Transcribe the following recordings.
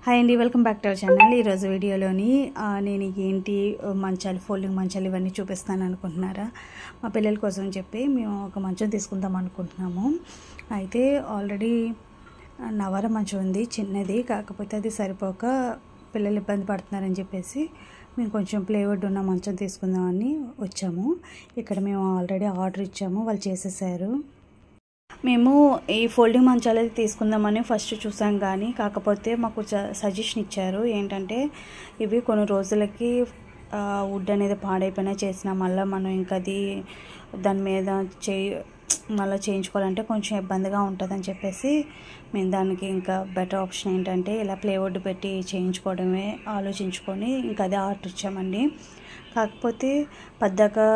Hi అండి, welcome back to our channel. ఈరోజు వీడియోలోని నేను ఏంటి మంచాలు, ఫోల్డింగ్ మంచాలు ఇవన్నీ చూపిస్తాను అనుకుంటున్నారా? మా పిల్లల కోసం చెప్పి మేము ఒక మంచం తీసుకుందాం అనుకుంటున్నాము. అయితే ఆల్రెడీ నవర మంచం ఉంది, చిన్నది. కాకపోతే అది సరిపోక పిల్లలు ఇబ్బంది పడుతున్నారని చెప్పేసి మేము కొంచెం ప్లేవుడ్ ఉన్న మంచం తీసుకుందామని వచ్చాము. ఇక్కడ మేము ఆల్రెడీ ఆర్డర్ ఇచ్చాము, వాళ్ళు చేసేసారు. మేము ఈ ఫోల్డింగ్ మంచాలు అయితే తీసుకుందామని ఫస్ట్ చూసాం, కానీ కాకపోతే మాకు సజెషన్ ఇచ్చారు ఏంటంటే ఇవి కొన్ని రోజులకి వుడ్ అనేది పాడైపోయినా చేసినా మళ్ళీ మనం ఇంకా అది దాని మీద మళ్ళీ చేయించుకోవాలంటే కొంచెం ఇబ్బందిగా ఉంటుందని చెప్పేసి మేము దానికి ఇంకా బెటర్ ఆప్షన్ ఏంటంటే ఇలా ప్లేవుడ్ పెట్టి చేయించుకోవడమే ఆలోచించుకొని ఇంకా అదే ఆర్డర్ ఇచ్చామండి. కాకపోతే పెద్దగా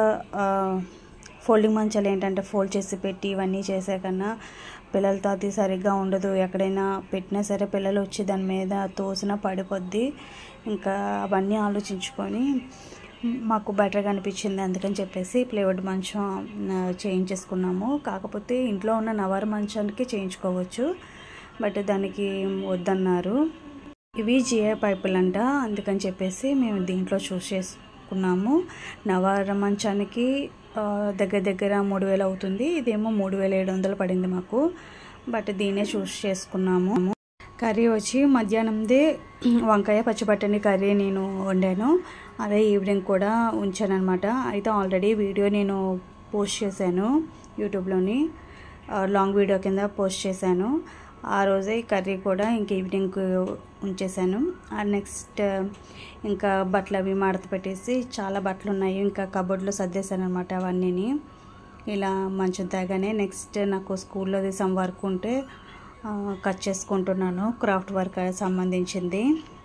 ఫోల్డింగ్ మంచాలు ఏంటంటే ఫోల్డ్ చేసి పెట్టి ఇవన్నీ చేసే కన్నా పిల్లలతో అది సరిగ్గా ఉండదు. ఎక్కడైనా పెట్టినా సరే పిల్లలు వచ్చి దాని మీద తోసినా పడిపోద్ది. ఇంకా అవన్నీ ఆలోచించుకొని మాకు బెటర్గా అనిపించింది, అందుకని చెప్పేసి ప్లేవుడ్ మంచం చేయించేసుకున్నాము. కాకపోతే ఇంట్లో ఉన్న నవారు మంచానికి చేయించుకోవచ్చు, బట్ దానికి వద్దన్నారు. ఇవి జిఐ పైపులంట, అందుకని చెప్పేసి మేము దీంట్లో చూస్ చేసుకున్నాము. నవారు మంచానికి దగ్గర 3000 అవుతుంది, ఇదేమో 3700 పడింది మాకు. బట్ దీన్నే చూస్ చేసుకున్నాము. కర్రీ వచ్చి మధ్యాహ్నందే వంకాయ పచ్చిబట్టని కర్రీ నేను వండాను, అదే ఈవినింగ్ కూడా ఉంచాను అనమాట. అయితే ఆల్రెడీ వీడియో నేను పోస్ట్ చేశాను యూట్యూబ్లోని, లాంగ్ వీడియో కింద పోస్ట్ చేశాను. ఆ రోజే కర్రీ కూడా ఇంక ఈవినింగ్ ఉంచేసాను. నెక్స్ట్ ఇంకా బట్టలు అవి మడత పెట్టేసి చాలా బట్టలు ఉన్నాయి, ఇంకా కబోర్డ్లో సర్దేశాను అనమాట అవన్నీ. ఇలా మంచం తాగానే నెక్స్ట్ నాకు స్కూల్లోది సమ్ వర్క్ ఉంటే కట్ చేసుకుంటున్నాను, క్రాఫ్ట్ వర్క్ సంబంధించింది.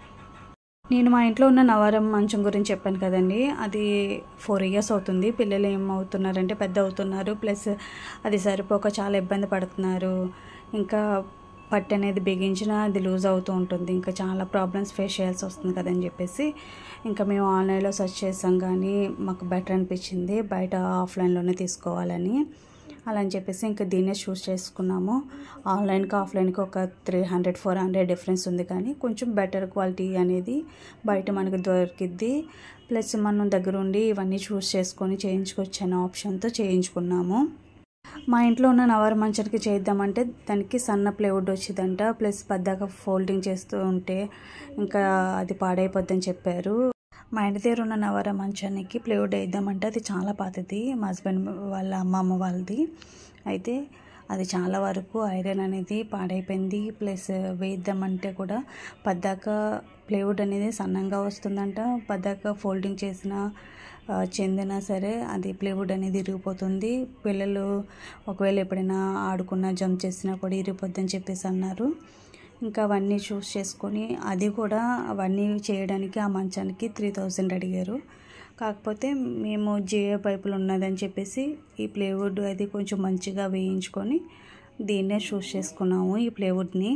నేను మా ఇంట్లో ఉన్న నవారం మంచం గురించి చెప్పాను కదండి, అది 4 years అవుతుంది. పిల్లలు ఏమవుతున్నారంటే పెద్ద అవుతున్నారు, ప్లస్ అది సరిపోక చాలా ఇబ్బంది పడుతున్నారు. ఇంకా పట్టు అనేది బిగించినా అది లూజ్ అవుతూ ఉంటుంది, ఇంకా చాలా ప్రాబ్లమ్స్ ఫేస్ చేయాల్సి వస్తుంది కదని చెప్పేసి ఇంకా మేము ఆన్లైన్లో సెర్చ్ చేసాం, కానీ మాకు బెటర్ అనిపించింది బయట ఆఫ్లైన్లోనే తీసుకోవాలని. అలా అని చెప్పేసి ఇంకా దీన్నే చూస్ చేసుకున్నాము. ఆన్లైన్కి ఆఫ్లైన్కి ఒక 300-400 డిఫరెన్స్ ఉంది, కానీ కొంచెం బెటర్ క్వాలిటీ అనేది బయట మనకు దొరికిద్ది. ప్లస్ మనం దగ్గర ఉండి ఇవన్నీ చూస్ చేసుకొని చేయించుకొచ్చాను ఆప్షన్తో చేయించుకున్నాము. మా ఇంట్లో ఉన్న నవారు మంచానికి చేద్దామంటే దానికి సన్న ప్లేవుడ్ వచ్చిందంట, ప్లస్ పెద్దగా ఫోల్డింగ్ చేస్తూ ఉంటే ఇంకా అది పాడైపోద్దని చెప్పారు. మా ఇంటి దగ్గర ఉన్న నవారు మంచానికి ప్లేవుడ్ వేద్దామంటే అది చాలా పాతది, మా హస్బెండ్ వాళ్ళ అమ్మమ్మ వాళ్ళది. అయితే అది చాలా వరకు ఐరన్ అనేది పాడైపోయింది, ప్లస్ వేద్దామంటే కూడా పెద్దగా ప్లేవుడ్ అనేది సన్నంగా వస్తుందంట. పెద్దగా ఫోల్డింగ్ చేసిన చెందినా సరే అది ప్లేవుడ్ అనేది ఇరిగిపోతుంది. పిల్లలు ఒకవేళ ఎప్పుడైనా ఆడుకున్నా జంప్ చేసినా కూడా ఇరిగిపోద్దని చెప్పేసి అన్నారు. ఇంకా అవన్నీ చూస్ చేసుకొని అది కూడా అవన్నీ చేయడానికి ఆ మంచానికి 3000 అడిగారు. కాకపోతే మేము జిఐ పైపులు ఉన్నదని చెప్పేసి ఈ ప్లేవుడ్ అది కొంచెం మంచిగా వేయించుకొని దీన్నే చూస్ చేసుకున్నాము ఈ ప్లేవుడ్ని.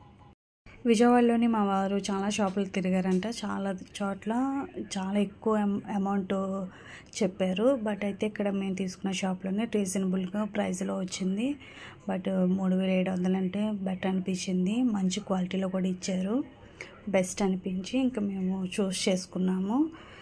విజయవాడలోని మా వారు చాలా షాపులు తిరిగారంట, చాలా చోట్ల చాలా ఎక్కువ అమౌంట్ చెప్పారు. బట్ అయితే ఇక్కడ మేము తీసుకున్న షాప్లోనే రీజనబుల్గా ప్రైస్లో వచ్చింది. బట్ 3700 అంటే బెటర్ అనిపించింది, మంచి క్వాలిటీలో కూడా ఇచ్చారు, బెస్ట్ అనిపించి ఇంకా మేము చూస్ చేసుకున్నాము.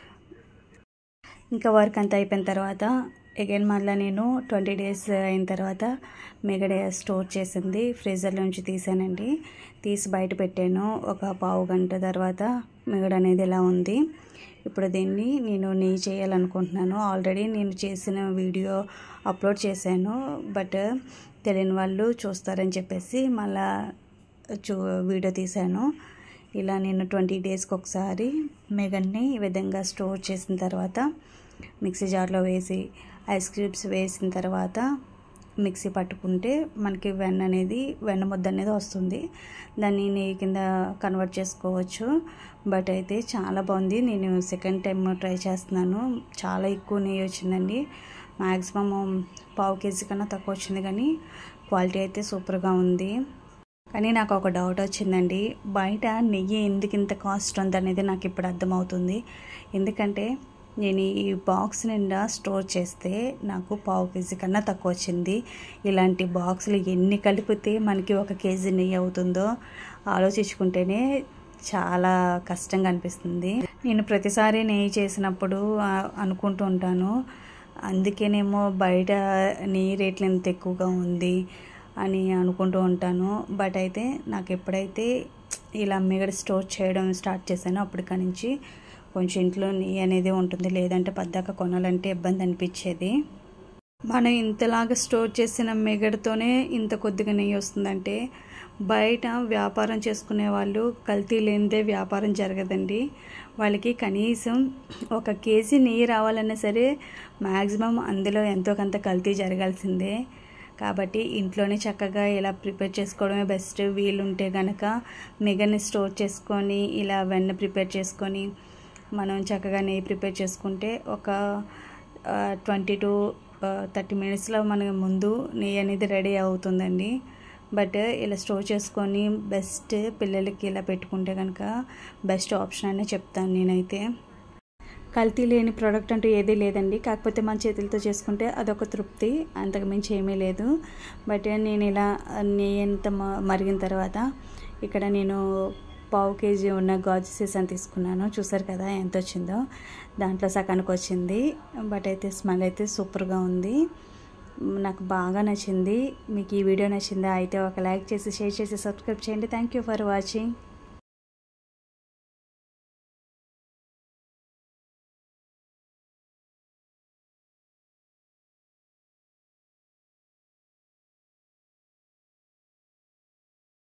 ఇంకా వర్క్ అంతా అయిపోయిన తర్వాత అగైన్ మళ్ళీ నేను 20 days అయిన తర్వాత మిగడ స్టోర్ చేసింది ఫ్రీజర్ నుంచి తీసానండి. తీసి బయట పెట్టాను. ఒక పావు గంట తర్వాత మిగడ అనేది ఇలా ఉంది. ఇప్పుడు దీన్ని నేను నెయ్యి చేయాలనుకుంటున్నాను. ఆల్రెడీ నేను చేసిన వీడియో అప్లోడ్ చేశాను, బట్ తెలియని వాళ్ళు చూస్తారని చెప్పేసి మళ్ళా వీడియో తీశాను. ఇలా నేను 20 daysకి ఒకసారి మిగడ్ని ఈ విధంగా స్టోర్ చేసిన తర్వాత మిక్సీ జార్లో వేసి ఐస్ క్యూబ్స్ వేసిన తర్వాత మిక్సీ పట్టుకుంటే మనకి వెన్న ముద్ద అనేది వస్తుంది. దాన్ని నెయ్యి కింద కన్వర్ట్ చేసుకోవచ్చు. బట్ అయితే చాలా బాగుంది, నేను సెకండ్ టైం ట్రై చేస్తున్నాను. చాలా ఎక్కువ నెయ్యి వచ్చిందండి, మ్యాక్సిమం పావు కేజీ కన్నా తక్కువ వచ్చింది, కానీ క్వాలిటీ అయితే సూపర్గా ఉంది. కానీ నాకు ఒక డౌట్ వచ్చిందండి, బయట నెయ్యి ఎందుకు ఇంత కాస్ట్ ఉంది అనేది నాకు ఇప్పుడు అర్థమవుతుంది. ఎందుకంటే నేను ఈ బాక్స్ నిండా స్టోర్ చేస్తే నాకు పావు కేజీ కన్నా తక్కువ వచ్చింది. ఇలాంటి బాక్సులు ఎన్ని కలిపితే మనకి 1 కేజీ నెయ్యి అవుతుందో ఆలోచించుకుంటేనే చాలా కష్టంగా అనిపిస్తుంది. నేను ప్రతిసారి నెయ్యి చేసినప్పుడు అనుకుంటూ ఉంటాను, అందుకేనేమో బయట నెయ్యి రేట్లు ఎంత ఎక్కువగా ఉంది అని అనుకుంటూ ఉంటాను. బట్ అయితే నాకు ఎప్పుడైతే ఇలా మీగడ స్టోర్ చేయడం స్టార్ట్ చేశానో అప్పటికి నుంచి కొంచెం ఇంట్లో నెయ్యి అనేది ఉంటుంది, లేదంటే పద్దాక కొనాలంటే ఇబ్బంది అనిపించేది. మనం ఇంతలాగా స్టోర్ చేసిన మిగడతోనే ఇంత కొద్దిగా నెయ్యి వస్తుందంటే బయట వ్యాపారం చేసుకునే వాళ్ళు కల్తీ లేనిదే వ్యాపారం జరగదండి. వాళ్ళకి కనీసం 1 కేజీ నెయ్యి రావాలన్నా సరే మ్యాక్సిమం అందులో ఎంతో కొంత కల్తీ జరగాల్సిందే. కాబట్టి ఇంట్లోనే చక్కగా ఇలా ప్రిపేర్ చేసుకోవడమే బెస్ట్. వీలుంటే కనుక మిగడని స్టోర్ చేసుకొని ఇలా వెన్న ప్రిపేర్ చేసుకొని మనం చక్కగా నెయ్యి ప్రిపేర్ చేసుకుంటే ఒక 20 to 30 మినిట్స్లో మన ముందు నెయ్యి అనేది రెడీ అవుతుందండి. బట్ ఇలా స్టోర్ చేసుకొని బెస్ట్, పిల్లలకి ఇలా పెట్టుకుంటే కనుక బెస్ట్ ఆప్షన్ అనే చెప్తాను నేనైతే. కల్తీ లేని ప్రోడక్ట్ అంటూ ఏదీ లేదండి, కాకపోతే మన చేతులతో చేసుకుంటే అదొక తృప్తి, అంతకు మించి ఏమీ లేదు. బట్ నేను ఇలా నెయ్యి అంత మరిగిన తర్వాత ఇక్కడ నేను 1/2 కేజీ ఉన్న గాజు సీసాను తీసుకున్నాను. చూసారు కదా ఎంత వచ్చిందో, దాంట్లో సగానికి వచ్చింది. బట్ అయితే స్మెల్ అయితే సూపర్గా ఉంది, నాకు బాగా నచ్చింది. మీకు ఈ వీడియో నచ్చిందా అయితే ఒక లైక్ చేసి, షేర్ చేసి, సబ్స్క్రైబ్ చేయండి. Thank you for watching.